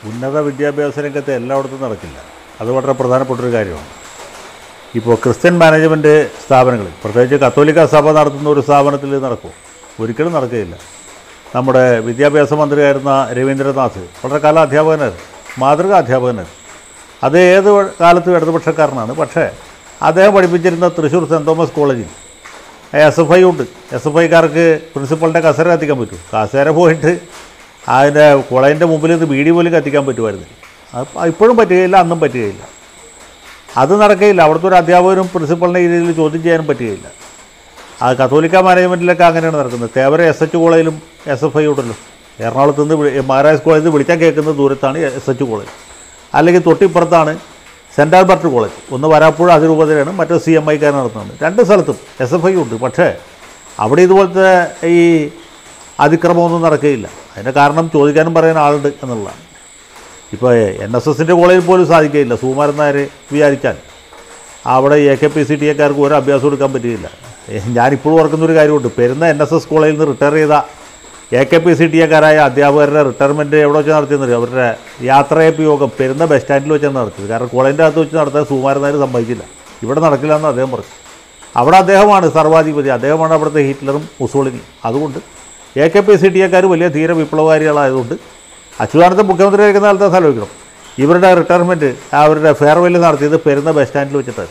ഉന്നത വിദ്യാഭ്യാസ രംഗത്ത് എല്ലായിടത്തും നടക്കില്ല. അത് വളരെ പ്രധാനപ്പെട്ടൊരു കാര്യമാണ്. ഇപ്പോൾ ക്രിസ്ത്യൻ മാനേജ്മെൻറ്റ് സ്ഥാപനങ്ങളിൽ, പ്രത്യേകിച്ച് കത്തോലിക്ക സഭ നടത്തുന്ന ഒരു സ്ഥാപനത്തിൽ നടക്കും, ഒരിക്കലും നടക്കുകയില്ല. നമ്മുടെ വിദ്യാഭ്യാസ മന്ത്രിയായിരുന്ന രവീന്ദ്രനാഥ് വളരെ കാലം അധ്യാപകനായിരുന്നു, മാതൃകാ അധ്യാപകനായിരുന്നു. അത് ഏത് കാലത്തും ഇടതുപക്ഷക്കാരനാണ്. പക്ഷേ അദ്ദേഹം പഠിപ്പിച്ചിരുന്ന തൃശ്ശൂർ സെൻറ്റ് തോമസ് കോളേജിൽ SFI ഉണ്ട്. SFIക്കാർക്ക് പ്രിൻസിപ്പളിൻ്റെ കസേര കത്തിക്കാൻ പറ്റും. കസേര പോയിട്ട് അതിൻ്റെ കോളേജിൻ്റെ മുമ്പിൽ നിന്ന് ബീഡി പോലും കത്തിക്കാൻ പറ്റുമായിരുന്നു. ഇപ്പോഴും പറ്റുകയില്ല, അന്നും പറ്റുകയില്ല. അത് നടക്കുകയില്ല. അവിടുത്തെ ഒരു അധ്യാപകനും പ്രിൻസിപ്പളിനെ ഈ രീതിയിൽ ചോദ്യം ചെയ്യാനും പറ്റുകയില്ല. ആ കത്തോലിക്ക മാനേജ്മെൻറ്റിലൊക്കെ അങ്ങനെയാണ് നടക്കുന്നത്. തേവര SH കോളേജിലും SFI ഉണ്ടല്ലോ. എറണാകുളത്ത് നിന്ന് മഹാരാജ് കോളേജിൽ നിന്ന് വിളിച്ചാൽ കേൾക്കുന്ന ദൂരത്താണ് SH കോളേജ്. അല്ലെങ്കിൽ തൊട്ടിപ്പുറത്താണ് സെൻറ്റ് ആൽബർട്ട് കോളേജ്. ഒന്ന് വരാപ്പുഴ അതിരൂപതയാണ്, മറ്റൊരു CMIക്കാർ നടത്തുന്നുണ്ട്. രണ്ട് സ്ഥലത്തും SFI ഉണ്ട്. പക്ഷേ അവിടെ ഇതുപോലത്തെ ഈ അതിക്രമമൊന്നും നടക്കുകയില്ല. അതിൻ്റെ കാരണം ചോദിക്കാനും പറയാൻ ആളുണ്ട് എന്നുള്ളതാണ്. ഇപ്പോൾ NSSൻ്റെ കോളേജിൽ പോലും സാധിക്കുകയില്ല. സുകുമാരൻ നായർ വിചാരിച്ചാൽ അവിടെ AKPCTAക്കാർക്ക് ഒരു അഭ്യാസം എടുക്കാൻ പറ്റുകയില്ല. ഞാനിപ്പോഴും ഓർക്കുന്നൊരു കാര്യമുണ്ട്. പെരുന്ന NSS കോളേജിൽ നിന്ന് റിട്ടയർ ചെയ്ത AKPCTAക്കാരായ അധ്യാപകരുടെ റിട്ടയർമെൻറ്റ് എവിടെ വെച്ചാൽ നടത്തിയെന്ന് അറിയാം. അവരുടെ യാത്രയപ്പ് യോഗം പെരുന്ന ബസ് സ്റ്റാൻഡിൽ വെച്ചാണ് നടത്തിയത്. കാരണം കോളേജിൻ്റെ അകത്ത് വെച്ച് നടത്താൻ സുകുമാരൻ നായർ സമ്മതിച്ചില്ല. ഇവിടെ നടക്കില്ല എന്ന് അദ്ദേഹം പറഞ്ഞു. അവിടെ അദ്ദേഹമാണ് സർവാധിപതി, അദ്ദേഹമാണ് അവിടുത്തെ ഹിറ്റ്ലറും മുസോളിനിയും. അതുകൊണ്ട് AKPCTAക്കാർ വലിയ തീര വിപ്ലവകാരികളായതുകൊണ്ട് അച്യുതാനന്ദൻ മുഖ്യമന്ത്രിയായിരിക്കുന്ന കാലത്ത് സ്ഥലം വയ്ക്കണം. ഇവരുടെ റിട്ടയർമെൻറ്റ്, അവരുടെ ഫെയർവെൽ നടത്തിയത് പെരുന്ന ബസ് സ്റ്റാൻഡിൽ വെച്ചിട്ടാണ്.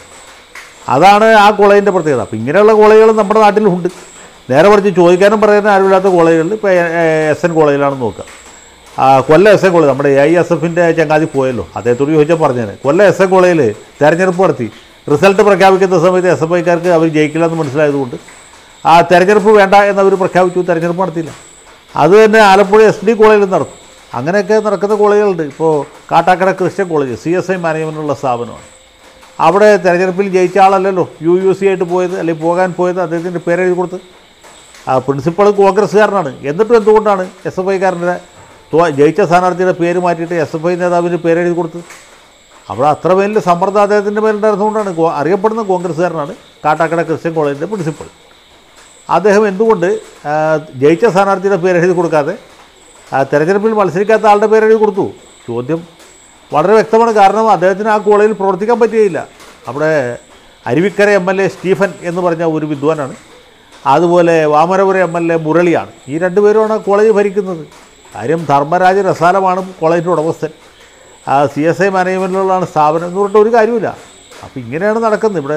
അതാണ് ആ കോളേജിൻ്റെ പ്രത്യേകത. അപ്പോൾ ഇങ്ങനെയുള്ള കോളേജുകൾ നമ്മുടെ നാട്ടിലുണ്ട്. നേരെ മറിച്ച് ചോദിക്കാനും പറയാനും ആരുമില്ലാത്ത കോളേജുകളിൽ ഇപ്പോൾ SN കോളേജിലാണെന്ന് നോക്കുക. കൊല്ലം SN കോളേജ്, നമ്മുടെ AISFൻ്റെ ചങ്ങാതി പോയല്ലോ, അദ്ദേഹത്തോട് ചോദിച്ചാൽ പറഞ്ഞേനെ. കൊല്ലം SN കോളേജിൽ തെരഞ്ഞെടുപ്പ് നടത്തി റിസൾട്ട് പ്രഖ്യാപിക്കുന്ന സമയത്ത് SFIക്കാർക്ക് അവർ ജയിക്കില്ലെന്ന് മനസ്സിലായതുകൊണ്ട് ആ തെരഞ്ഞെടുപ്പ് വേണ്ട എന്നവർ പ്രഖ്യാപിച്ചു. തെരഞ്ഞെടുപ്പ് നടത്തിയില്ല. അത് തന്നെ ആലപ്പുഴ SD കോളേജിൽ നടത്തും. അങ്ങനെയൊക്കെ നടക്കുന്ന കോളേജുകളുണ്ട്. ഇപ്പോൾ കാട്ടാക്കട ക്രിസ്ത്യൻ കോളേജ് CSI മാനേജ്മെൻറ്റുള്ള സ്ഥാപനമാണ്. അവിടെ തെരഞ്ഞെടുപ്പിൽ ജയിച്ച ആളല്ലല്ലോ UUC ആയിട്ട് പോയത്, അല്ലെങ്കിൽ പോകാൻ പോയത്. അദ്ദേഹത്തിൻ്റെ പേരെഴുതി കൊടുത്ത് പ്രിൻസിപ്പൾ കോൺഗ്രസ്സുകാരനാണ്. എന്നിട്ടും എന്തുകൊണ്ടാണ് SFIക്കാരൻ്റെ ജയിച്ച സ്ഥാനാർത്ഥിയുടെ പേര് മാറ്റിയിട്ട് SFI നേതാവിൻ്റെ പേരെഴുതി കൊടുത്തത്? അവിടെ അത്ര വലിയ സമ്മർദ്ദം അദ്ദേഹത്തിൻ്റെ പേരുണ്ടായിരുന്നുകൊണ്ടാണ്. അറിയപ്പെടുന്ന കോൺഗ്രസ്സുകാരനാണ് കാട്ടാക്കട ക്രിസ്ത്യൻ കോളേജിൻ്റെ പ്രിൻസിപ്പൾ. അദ്ദേഹം എന്തുകൊണ്ട് ജയിച്ച സ്ഥാനാർത്ഥിയുടെ പേരെഴുതി കൊടുക്കാതെ തെരഞ്ഞെടുപ്പിൽ മത്സരിക്കാത്ത ആളുടെ പേരെഴുതി കൊടുത്തു? ചോദ്യം വളരെ വ്യക്തമാണ്. കാരണം അദ്ദേഹത്തിന് ആ കോളേജിൽ പ്രവർത്തിക്കാൻ പറ്റുകയില്ല. അവിടെ അരുവിക്കര MLA സ്റ്റീഫൻ എന്ന് പറഞ്ഞ ഒരു വിദ്വാനാണ്. അതുപോലെ വാമനപുരം MLA മുരളിയാണ്. ഈ രണ്ടുപേരുമാണ് കോളേജ് ഭരിക്കുന്നത്. കാര്യം ധർമ്മരാജ രസാലമാണ് കോളേജിൻ്റെ ഉടമസ്ഥൻ. CSI മാനേജ്മെൻറ്റിലുള്ളതാണ് സ്ഥാപനം എന്ന് പറഞ്ഞിട്ട് ഒരു കാര്യമില്ല. അപ്പോൾ ഇങ്ങനെയാണ് നടക്കുന്നത്. ഇവിടെ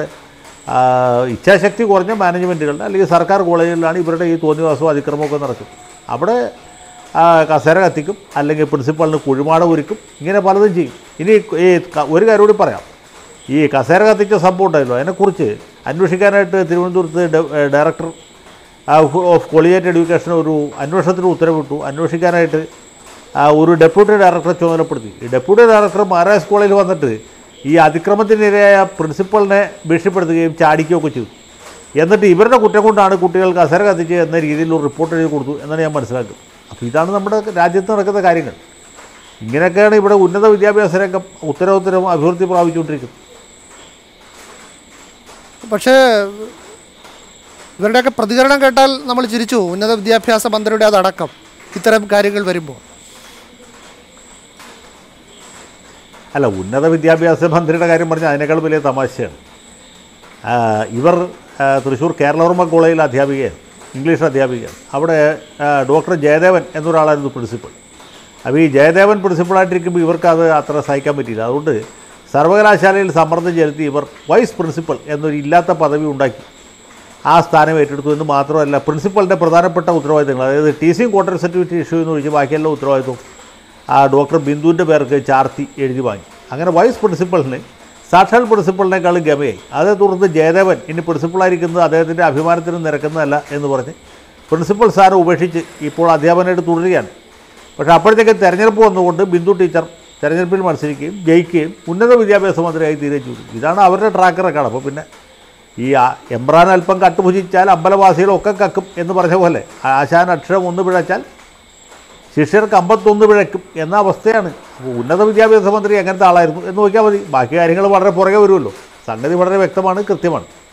ഇച്ഛാശക്തി കുറഞ്ഞ മാനേജ്മെൻറ്റുകളുടെ അല്ലെങ്കിൽ സർക്കാർ കോളേജുകളിലാണ് ഇവരുടെ ഈ തോന്നിവാസവും അതിക്രമമൊക്കെ നടക്കും. അവിടെ കസേര കത്തിക്കും, അല്ലെങ്കിൽ പ്രിൻസിപ്പളിന് കുഴിമാട ഒരുക്കും, ഇങ്ങനെ പലതും ചെയ്യും. ഇനി ഈ ഒരു കാര്യം കൂടി പറയാം. ഈ കസേര കത്തിച്ച സംഭവം ഉണ്ടായല്ലോ, അതിനെക്കുറിച്ച് അന്വേഷിക്കാനായിട്ട് തിരുവനന്തപുരത്ത് ഡയറക്ടർ ഓഫ് കൊളിയേറ്റ് എഡ്യൂക്കേഷൻ ഒരു അന്വേഷണത്തിന് ഉത്തരവിട്ടു. അന്വേഷിക്കാനായിട്ട് ഒരു ഡെപ്യൂട്ടി ഡയറക്ടറെ ചുമതലപ്പെടുത്തി. ഈ ഡെപ്യൂട്ടി ഡയറക്ടർ മഹാരാജ് കോളേജിൽ വന്നിട്ട് ഈ അതിക്രമത്തിനിരയായ പ്രിൻസിപ്പളിനെ ഭീഷണിപ്പെടുത്തുകയും ചാടിക്കുകയൊക്കെ ചെയ്തു. എന്നിട്ട് ഇവരുടെ കുറ്റം കൊണ്ടാണ് കുട്ടികൾ കസേര കത്തിച്ച് എന്ന രീതിയിലൊരു റിപ്പോർട്ട് എഴുതി കൊടുത്തു എന്നാണ് ഞാൻ മനസ്സിലാക്കുന്നത്. അപ്പോൾ ഇതാണ് നമ്മുടെ രാജ്യത്ത് നടക്കുന്ന കാര്യങ്ങൾ. ഇങ്ങനെയൊക്കെയാണ് ഇവിടെ ഉന്നത വിദ്യാഭ്യാസ രംഗം ഉത്തരോത്തരം അഭിവൃദ്ധി പ്രാപിച്ചുകൊണ്ടിരിക്കുന്നത്. പക്ഷേ ഇവരുടെയൊക്കെ പ്രതികരണം കേട്ടാൽ നമ്മൾ ചിരിച്ചു. ഉന്നത വിദ്യാഭ്യാസ മന്ത്രിയുടെ അതടക്കം ഇത്തരം കാര്യങ്ങൾ വരുമ്പോൾ. അല്ല, ഉന്നത വിദ്യാഭ്യാസ മന്ത്രിയുടെ കാര്യം പറഞ്ഞാൽ അതിനേക്കാൾ വലിയ തമാശയാണ്. ഇവർ തൃശ്ശൂർ കേരളവർമ്മ കോളേജിലെ അധ്യാപികയാണ്, ഇംഗ്ലീഷ് അധ്യാപികയാണ്. അവിടെ ഡോക്ടർ ജയദേവൻ എന്നൊരാളായിരുന്നു പ്രിൻസിപ്പൾ. അപ്പോൾ ഈ ജയദേവൻ പ്രിൻസിപ്പളായിട്ടിരിക്കുമ്പോൾ ഇവർക്ക് അത് അത്ര സഹിക്കാൻ പറ്റിയില്ല. അതുകൊണ്ട് സർവകലാശാലയിൽ സമ്മർദ്ദം ചെലുത്തി ഇവർ വൈസ് പ്രിൻസിപ്പൽ എന്നൊരു ഇല്ലാത്ത പദവി ഉണ്ടാക്കി ആ സ്ഥാനം ഏറ്റെടുത്തു. എന്ന് മാത്രമല്ല, പ്രിൻസിപ്പളിൻ്റെ പ്രധാനപ്പെട്ട ഉത്തരവാദിത്തങ്ങൾ, അതായത് ടീച്ചിങ് ക്വാർട്ടർ സർട്ടിഫിക്കറ്റ് ഇഷ്യൂ എന്ന് ഒഴിച്ച് ബാക്കിയെല്ലാം ഉത്തരവാദിത്വം ആ ഡോക്ടർ ബിന്ദുവിൻ്റെ പേർക്ക് ചാർത്തി എഴുതി വാങ്ങി. അങ്ങനെ വൈസ് പ്രിൻസിപ്പളിന് സാക്ഷാൽ പ്രിൻസിപ്പളിനേക്കാളും ഗമയായി. അതേ തുടർന്ന് ജയദേവൻ ഇനി പ്രിൻസിപ്പളായിരിക്കുന്നത് അദ്ദേഹത്തിൻ്റെ അഭിമാനത്തിന് നിരക്കുന്നതല്ല എന്ന് പറഞ്ഞ് പ്രിൻസിപ്പൽ സ്ഥാനം ഉപേക്ഷിച്ച് ഇപ്പോൾ അധ്യാപനമായിട്ട് തുടരുകയാണ്. പക്ഷേ അപ്പോഴത്തേക്ക് തെരഞ്ഞെടുപ്പ് വന്നുകൊണ്ട് ബിന്ദു ടീച്ചർ തെരഞ്ഞെടുപ്പിൽ മത്സരിക്കുകയും ജയിക്കുകയും ഉന്നത വിദ്യാഭ്യാസ മന്ത്രിയായി തീരുകയും ചെയ്തു. ഇതാണ് അവരുടെ ട്രാക്ക് റെക്കോർഡ്. അപ്പോൾ പിന്നെ ഈ എംബ്രാൻ അല്പം കട്ടുഭുജിച്ചാൽ അമ്പലവാസികളൊക്കെ കക്കും എന്ന് പറഞ്ഞ പോലെ ആശാൻ അക്ഷരം ഒന്ന് പിഴച്ചാൽ ശിഷ്യർക്ക് 51 പിഴയ്ക്കും എന്ന അവസ്ഥയാണ്. അപ്പോൾ ഉന്നത വിദ്യാഭ്യാസ മന്ത്രി എങ്ങനത്തെ ആളായിരുന്നു എന്ന് നോക്കിയാൽ മതി. ബാക്കി കാര്യങ്ങൾ വളരെ പുറകെ വരുമല്ലോ. സംഗതി വളരെ വ്യക്തമാണ്, കൃത്യമാണ്.